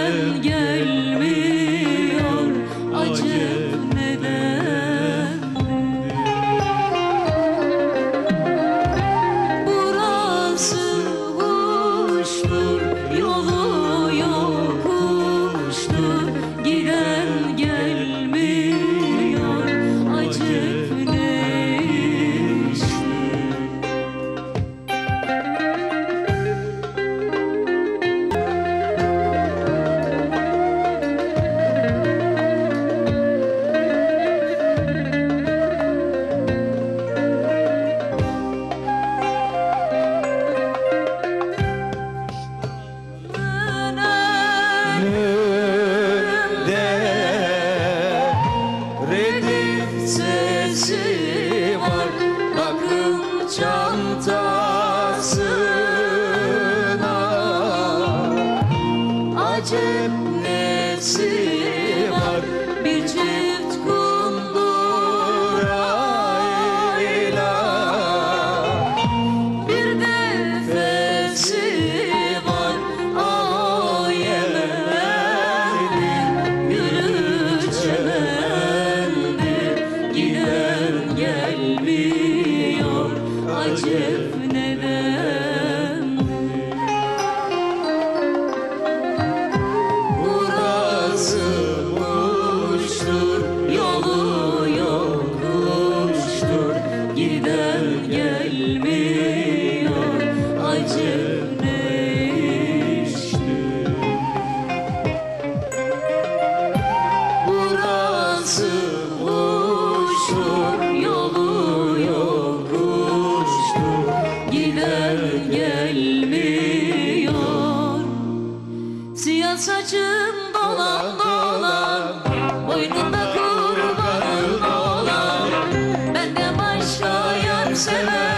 giden gelmiyor, acep nedendir? Burası kuştur, yolu yokuştur, giden gelmiyor, acep ne iştir? Redif sesi var, bakım çantasına. Acep nesi var, Bir çift kundurayla. Bir nefesi var, o Yemen'in gülü çemendir. giden gelmiyor, acep nedendir? Burası kuştur, yolu yokuştur, Giden gelmiyor, acep ne iştir? burası kuştur, yolu yokuştur. Giden gelmiyor. Siyah saçım dolan dolan, boynunda kurbanım olan, benden başka yar sever